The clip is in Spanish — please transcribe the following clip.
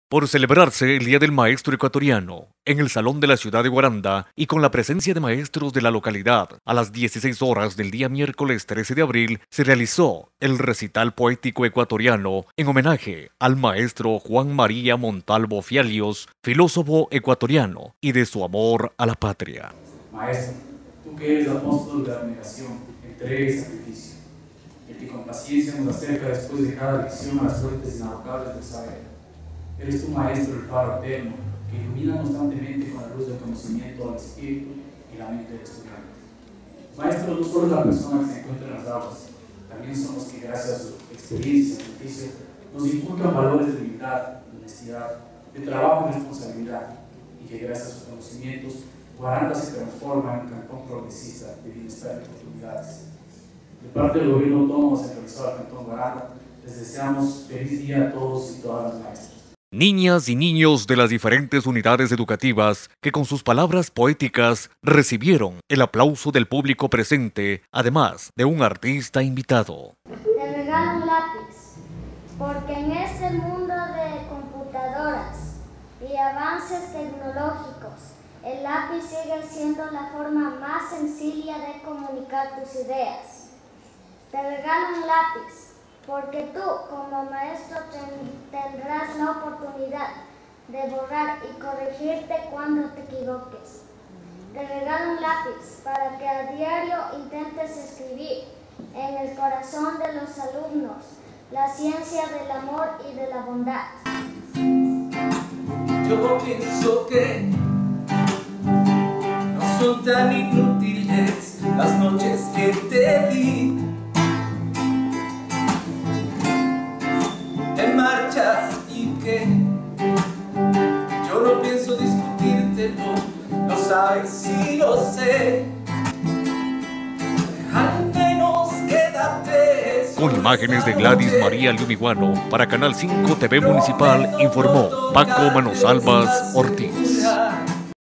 Por celebrarse el Día del Maestro Ecuatoriano en el Salón de la Ciudad de Guaranda y con la presencia de maestros de la localidad, a las 16 horas del día miércoles 13 de abril se realizó el recital poético ecuatoriano en homenaje al maestro Juan María Montalvo Fialios, filósofo ecuatoriano y de su amor a la patria. Maestro, tú que eres apóstol de abnegación, entrega y sacrificio, el que con paciencia nos acerca después de cada lección a las fuentes inagotables del saber. Eres tu maestro, el faro eterno, que ilumina constantemente con la luz del conocimiento al espíritu y la mente del estudiante. Maestro, no solo es la persona que se encuentra en las aulas, también son los que gracias a su experiencia y sacrificio nos inculcan valores de humildad, de honestidad, de trabajo y responsabilidad, y que gracias a sus conocimientos, Guaranda se transforma en un cantón progresista de bienestar y oportunidades. De parte del gobierno autónomo centralizado del cantón Guaranda, les deseamos feliz día a todos y todas las maestras. Niñas y niños de las diferentes unidades educativas que con sus palabras poéticas recibieron el aplauso del público presente, además de un artista invitado. Te regalo un lápiz, porque en este mundo de computadoras y avances tecnológicos, el lápiz sigue siendo la forma más sencilla de comunicar tus ideas. Te regalo un lápiz, porque tú, como maestro, tendrás la oportunidad de borrar y corregirte cuando te equivoques. Te regalo un lápiz para que a diario intentes escribir en el corazón de los alumnos la ciencia del amor y de la bondad. Yo pienso que no son tan inútiles las noches que te vi. Te marchas y que yo no pienso discutírtelo, lo sabes y lo sé. Al menos quédate. Con imágenes de Gladys María Liumiguano, para Canal 5 TV Municipal, informó Paco Manosalvas Ortiz.